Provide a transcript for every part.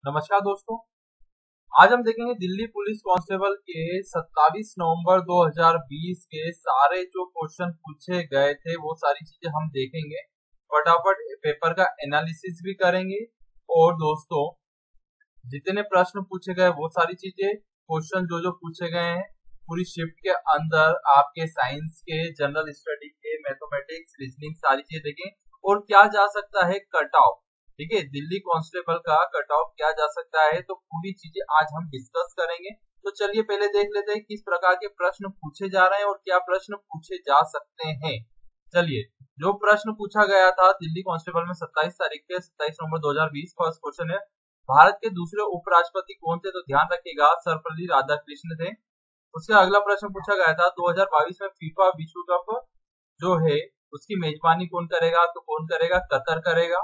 नमस्कार दोस्तों। आज हम देखेंगे दिल्ली पुलिस कांस्टेबल के 27 नवंबर 2020 के सारे जो क्वेश्चन पूछे गए थे वो सारी चीजें हम देखेंगे। फटाफट पेपर का एनालिसिस भी करेंगे और दोस्तों जितने प्रश्न पूछे गए वो सारी चीजें क्वेश्चन जो जो पूछे गए हैं पूरी शिफ्ट के अंदर आपके साइंस के, जनरल स्टडी के, मैथमेटिक्स, रीजनिंग सारी चीजें देखें और क्या जा सकता है कट ऑफ। ठीक है, दिल्ली कांस्टेबल का कट ऑफ क्या जा सकता है, तो पूरी चीजें आज हम डिस्कस करेंगे। तो चलिए पहले देख लेते हैं किस प्रकार के प्रश्न पूछे जा रहे हैं और क्या प्रश्न पूछे जा सकते हैं। चलिए, जो प्रश्न पूछा गया था दिल्ली कांस्टेबल में 27 नवंबर 2020, फर्स्ट क्वेश्चन है भारत के दूसरे उपराष्ट्रपति कौन थे, तो ध्यान रखिएगा सर्वपल्ली राधाकृष्ण थे। उसका अगला प्रश्न पूछा गया था 2022 में फीफा विश्व कप जो है उसकी मेजबानी कौन करेगा, तो कौन करेगा, कतर करेगा।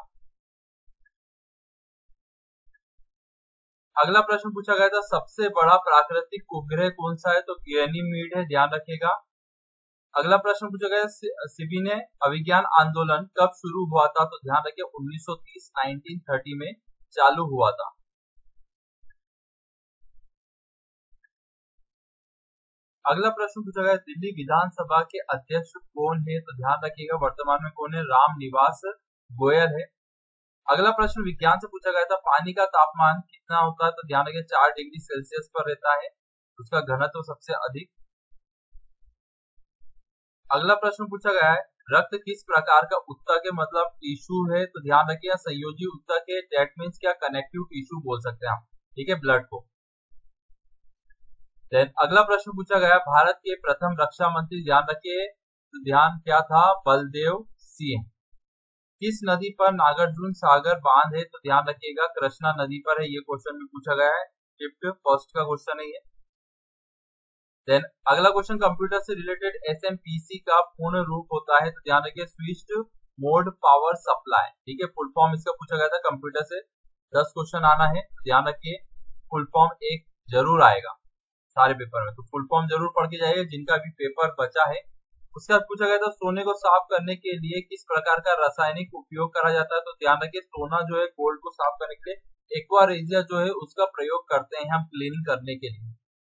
अगला प्रश्न पूछा गया था सबसे बड़ा प्राकृतिक उपग्रह कौन सा है, तो गैनीमीड है, ध्यान रखिएगा। अगला प्रश्न पूछा गया सिबी ने अभिज्ञान आंदोलन कब शुरू हुआ था, तो ध्यान रखिए 1930 में चालू हुआ था। अगला प्रश्न पूछा गया दिल्ली विधानसभा के अध्यक्ष कौन है, तो ध्यान रखिएगा वर्तमान में कौन है, रामनिवास गोयल है। अगला प्रश्न विज्ञान से पूछा गया था पानी का तापमान कितना होता है, तो ध्यान रखिए 4 डिग्री सेल्सियस पर रहता है, उसका घनत्व सबसे अधिक। अगला प्रश्न पूछा गया है रक्त किस प्रकार का ऊतक है, मतलब टिश्यू है, तो ध्यान रखिए संयोजी ऊतक है, दैट मींस क्या कनेक्टिव टिश्यू बोल सकते हैं आप। ठीक है, ब्लड को। देन अगला प्रश्न पूछा गया भारत के प्रथम रक्षा मंत्री, ध्यान रखिए, तो ध्यान क्या था, बलदेव सिंह। किस नदी पर नागार्जुन सागर बांध है, तो ध्यान रखिएगा कृष्णा नदी पर है, ये क्वेश्चन भी पूछा गया है, फिफ्थ फर्स्ट का क्वेश्चन है ये। देन अगला क्वेश्चन कंप्यूटर से रिलेटेड एसएमपीसी का पूर्ण रूप होता है, तो ध्यान रखिए स्विच्ड मोड पावर सप्लाई। ठीक है, फुल फॉर्म इसका पूछा गया था, कंप्यूटर से 10 क्वेश्चन आना है, ध्यान रखिए फुल फॉर्म एक जरूर आएगा सारे पेपर में, तो फुल फॉर्म जरूर पढ़ के जाइए जिनका भी पेपर बचा है। उसके बाद पूछा गया था सोने को साफ करने के लिए किस प्रकार का रासायनिक उपयोग करा जाता है, तो ध्यान रखिए सोना जो है गोल्ड को साफ करने के लिए एक्वारेजिया जो है उसका प्रयोग करते हैं हम क्लीनिंग करने के लिए।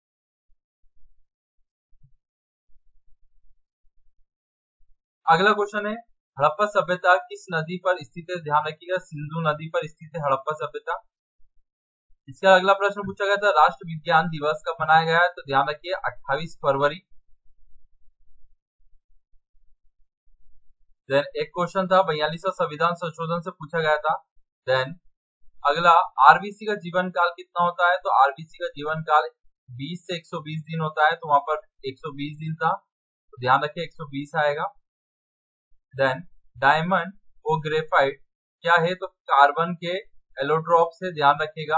अगला क्वेश्चन है हड़प्पा सभ्यता किस नदी पर स्थित है, ध्यान रखिएगा सिंधु नदी पर स्थित है हड़प्पा सभ्यता। इसका अगला प्रश्न पूछा गया था राष्ट्र विज्ञान दिवस कब मनाया गया है, तो ध्यान रखिए 28 फरवरी। देन एक क्वेश्चन था 42वां संविधान संशोधन से पूछा गया था। देन अगला आरबीसी का जीवन काल कितना होता है, तो आरबीसी का जीवन काल 20 से 120 दिन होता है, तो वहां पर 120 दिन था, तो ध्यान रखिए 120 आएगा। देन डायमंड और ग्रेफाइट क्या है, तो कार्बन के एलोट्रॉप से, ध्यान रखिएगा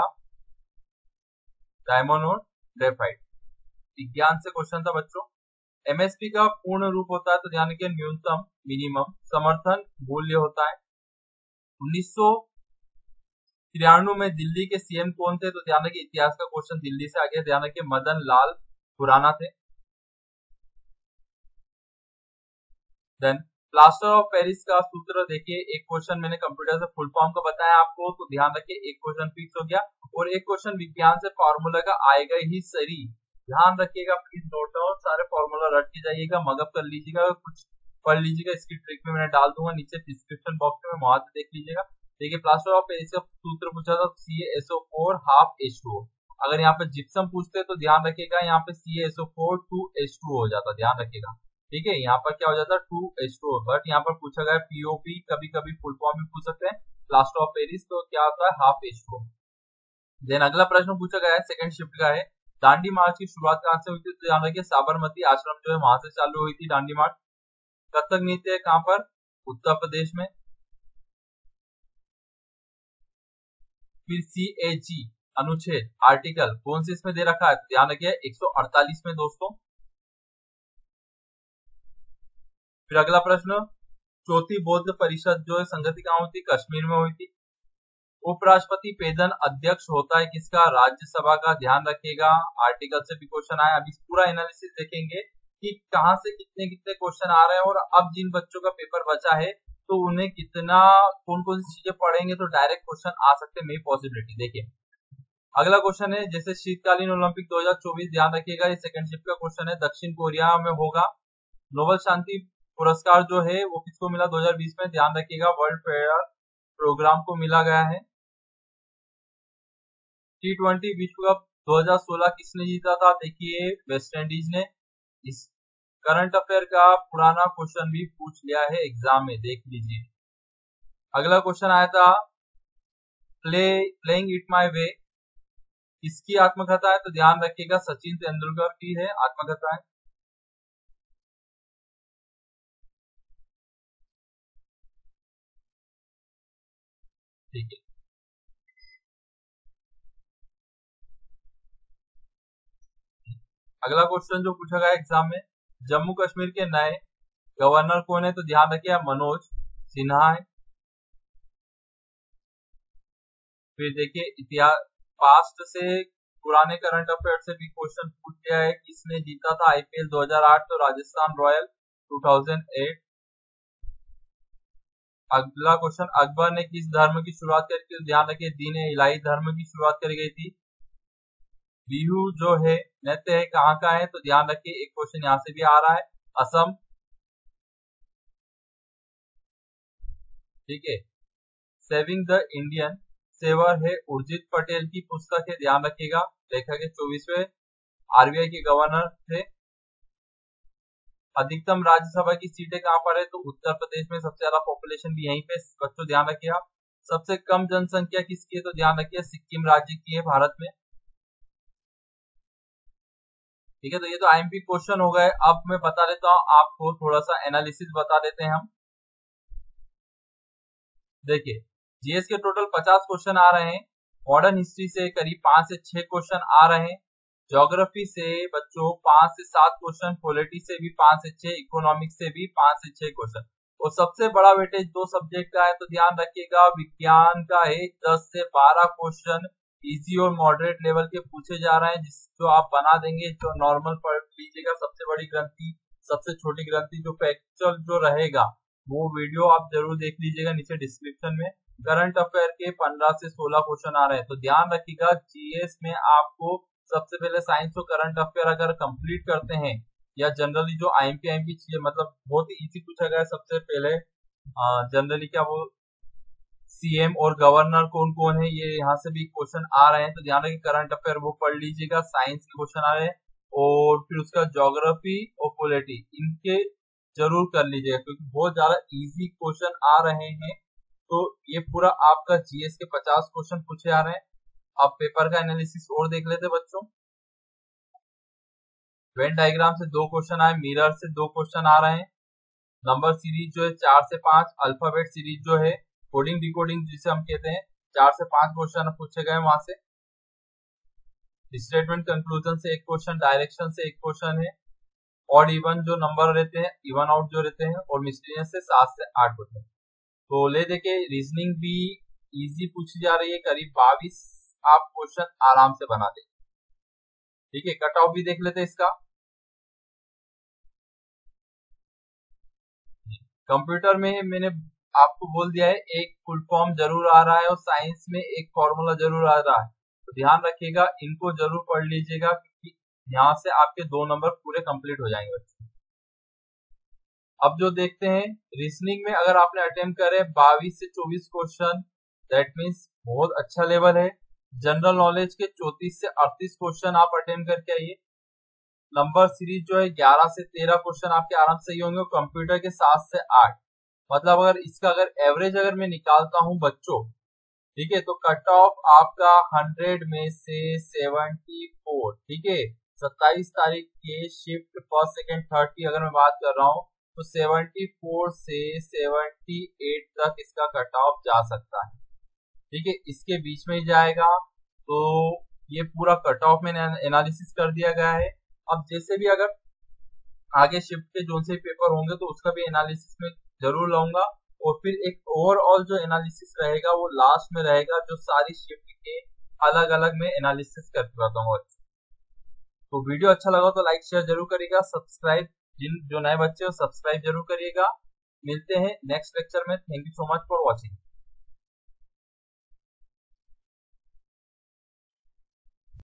डायमंड और ग्रेफाइट। विज्ञान से क्वेश्चन था बच्चों। एमएसपी का पूर्ण रूप होता है, तो ध्यान रखिए न्यूनतम मिनिमम समर्थन मूल्य होता है। 1993 में दिल्ली के सीएम कौन थे, तो ध्यान रखिए इतिहास का क्वेश्चन दिल्ली से आ गया, ध्यान रखिए मदन लाल खुराना थे। देन प्लास्टर ऑफ पेरिस का सूत्र देखिए, एक क्वेश्चन मैंने कंप्यूटर से फुल फॉर्म का बताया आपको, तो ध्यान रखिए एक क्वेश्चन फिक्स हो गया और एक क्वेश्चन विज्ञान से फॉर्मूला का आएगा ही सही, ध्यान रखिएगा प्लीज नोट डाउन, सारे फॉर्मूला रट के जाइएगा, मगअप कर लीजिएगा, कुछ पढ़ लीजिएगा, इसकी ट्रिक में मैंने डाल दूंगा नीचे डिस्क्रिप्शन बॉक्स में, वहां से देख लीजिएगा। देखिए प्लास्टर ऑफ पेरिस का सूत्र पूछा था CaSO4 हाफ H2O। अगर यहाँ पे जिप्सम पूछते तो ध्यान रखिएगा यहाँ पे CaSO4 2H2O हो जाता, ध्यान रखिएगा। ठीक है, यहाँ पर क्या हो जाता है 2H2O, बट यहाँ पर पूछा गया POP, कभी कभी फुल फॉर्म में पूछ सकते हैं प्लास्टर ऑफ पेरिस, तो क्या होता है हाफ H2O। देन अगला प्रश्न पूछा गया है सेकंड शिफ्ट का है दांडी मार्च की शुरुआत कहां से हुई थी, तो ध्यान रखिए साबरमती आश्रम जो है वहां से चालू हुई थी दांडी मार्च। कथक नृत्य कहां पर, उत्तर प्रदेश में। फिर CAG अनुच्छेद आर्टिकल कौन से इसमें दे रखा है, ध्यान रखिए 148 में दोस्तों। फिर अगला प्रश्न चौथी बौद्ध परिषद जो है संगति कहां हुई थी, कश्मीर में हुई थी। उपराष्ट्रपति पेदन अध्यक्ष होता है किसका, राज्यसभा का, ध्यान रखिएगा आर्टिकल से भी क्वेश्चन आया। अभी पूरा एनालिसिस देखेंगे कि कहां से कितने कितने क्वेश्चन आ रहे हैं और अब जिन बच्चों का पेपर बचा है तो उन्हें कितना कौन कौन सी चीजें पढ़ेंगे तो डायरेक्ट क्वेश्चन आ सकते हैं, मेरी पॉसिबिलिटी देखिए। अगला क्वेश्चन है जैसे शीतकालीन ओलंपिक 2024, ध्यान रखिएगा ये सेकंड शिफ्ट का क्वेश्चन है, दक्षिण कोरिया में होगा। नोबेल शांति पुरस्कार जो है वो किसको मिला 2020 में, ध्यान रखिएगा वर्ल्ड फेयर प्रोग्राम को मिला गया है। T20 विश्व कप 2016 किसने जीता था, देखिए वेस्ट इंडीज ने। इस करंट अफेयर का पुराना क्वेश्चन भी पूछ लिया है एग्जाम में, देख लीजिए। अगला क्वेश्चन आया था प्लेइंग इट माय वे किसकी आत्मकथा है, तो ध्यान रखिएगा सचिन तेंदुलकर की है आत्मकथा है। ठीक है, अगला क्वेश्चन जो पूछा गया एग्जाम में, जम्मू कश्मीर के नए गवर्नर कौन है, तो ध्यान रखिए मनोज सिन्हा है। फिर देखिए इतिहास पास्ट से पुराने करंट अफेयर से भी क्वेश्चन पूछ लिया है, किसने जीता था आईपीएल 2008, तो राजस्थान रॉयल 2008। अगला क्वेश्चन, अकबर ने किस धर्म की शुरुआत करी थी, ध्यान रखिए दीन इलाही धर्म की शुरुआत करी गई थी। बिहू जो है नृत्य है कहाँ का है, तो ध्यान रखिए एक क्वेश्चन यहाँ से भी आ रहा है, असम। ठीक है, सेविंग द इंडियन सेवर है उर्जित पटेल की पुस्तक है, ध्यान रखिएगा। लेखक के 24वें आरबीआई के गवर्नर थे। अधिकतम राज्यसभा की सीटें कहां पर है, तो उत्तर प्रदेश में सबसे ज्यादा पॉपुलेशन भी यहीं पे, बच्चों ध्यान रखिएगा। सबसे कम जनसंख्या किसकी है, तो ध्यान रखिए सिक्किम राज्य की है भारत में। ठीक है, तो ये तो आईएमपी क्वेश्चन हो गए। अब मैं बता देता हूं आपको, थोड़ा सा एनालिसिस बता देते हैं हम। देखिए जीएस के टोटल 50 क्वेश्चन आ रहे हैं, मॉडर्न हिस्ट्री से करीब 5 से 6 क्वेश्चन आ रहे हैं, ज्योग्राफी से बच्चों 5 से 7 क्वेश्चन, पॉलिटी से भी 5 से 6, इकोनॉमिक्स से भी 5 से 6 क्वेश्चन। और सबसे बड़ा वेटेज 2 सब्जेक्ट का है, तो ध्यान रखिएगा विज्ञान का है 10 से 12 क्वेश्चन इजी और मॉडरेट लेवल के पूछे जा रहे हैं, जो आप बना देंगे। जो नॉर्मल पढ़ लीजिएगा, सबसे बड़ी ग्रंथि, सबसे छोटी ग्रंथि, जो फैक्चुअल जो रहेगा वो वीडियो आप जरूर देख लीजिएगा नीचे डिस्क्रिप्शन में। करंट अफेयर के 15 से 16 क्वेश्चन आ रहे हैं, तो ध्यान रखिएगा जीएस में आपको सबसे पहले साइंस और करंट अफेयर अगर कंप्लीट करते हैं, या जनरली जो आईएमपी चीजें मतलब बहुत ही इजी पूछा गया है। सबसे पहले जनरली क्या वो सीएम और गवर्नर कौन कौन है, ये यहाँ से भी क्वेश्चन आ रहे हैं, तो ध्यान रखिए करंट अफेयर वो पढ़ लीजिएगा। साइंस के क्वेश्चन आ रहे हैं, और फिर उसका ज्योग्राफी और पॉलिटी इनके जरूर कर लीजिएगा, क्योंकि बहुत ज्यादा इजी क्वेश्चन आ रहे हैं। तो ये पूरा आपका जीएस के 50 क्वेश्चन पूछे आ रहे हैं। अब पेपर का एनालिसिस और देख लेते बच्चों। वेन डायग्राम से 2 क्वेश्चन आए, मिरर से 2 क्वेश्चन आ रहे हैं, नंबर सीरीज जो है 4 से 5, अल्फाबेट सीरीज जो है कोडिंग डिकोडिंग जिसे हम कहते हैं 4 से 5 क्वेश्चन पूछे गए वहां से। स्टेटमेंट कंक्लूजन से 1 क्वेश्चन, डायरेक्शन से 1 क्वेश्चन है, और इवन जो नंबर रहते हैं, इवन आउट जो रहते हैं, और मिसलेनियस से 7 से 8 क्वेश्चन। तो ले देखे रीजनिंग भी इजी पूछी जा रही है, करीब 22 आप क्वेश्चन आराम से बना देंगे। ठीक है, कट ऑफ भी देख लेते हैं इसका। कंप्यूटर में मैंने आपको बोल दिया है एक फुल फॉर्म जरूर आ रहा है, और साइंस में एक फॉर्मूला जरूर आ रहा है, तो ध्यान रखिएगा इनको जरूर पढ़ लीजिएगा, क्योंकि यहाँ से आपके 2 नंबर पूरे कंप्लीट हो जाएंगे बच्चों। अब जो देखते हैं रीजनिंग में, अगर आपने अटेम्प्ट करे 22 से 24 क्वेश्चन, दैट मीन्स बहुत अच्छा लेवल है। जनरल नॉलेज के 34 से 38 क्वेश्चन आप अटेम्प्ट करके आइए। नंबर सीरीज जो है 11 से 13 क्वेश्चन आपके आराम से ही होंगे, और कंप्यूटर के 7 से 8। मतलब अगर इसका अगर एवरेज अगर मैं निकालता हूं बच्चों, ठीक है, तो कट ऑफ आपका 100 में से 74। ठीक है, 27 तारीख के शिफ्ट फर्स्ट सेकेंड थर्ड की अगर मैं बात कर रहा हूं, तो 74 से 78 तक इसका कट ऑफ जा सकता है। ठीक है, इसके बीच में ही जाएगा। तो ये पूरा कट ऑफ में एनालिसिस कर दिया गया है। अब जैसे भी अगर आगे शिफ्ट के जो से पेपर होंगे, तो उसका भी एनालिसिस में जरूर लाऊंगा, और फिर एक ओवरऑल जो एनालिसिस रहेगा वो लास्ट में रहेगा, जो सारी शिफ्ट के अलग अलग में एनालिसिस करके बताऊंगा। तो वीडियो अच्छा लगा तो लाइक शेयर जरूर करिएगा, सब्सक्राइब जो नए बच्चे हो सब्सक्राइब जरूर करिएगा। मिलते हैं नेक्स्ट लेक्चर में। Thank you so much for watching.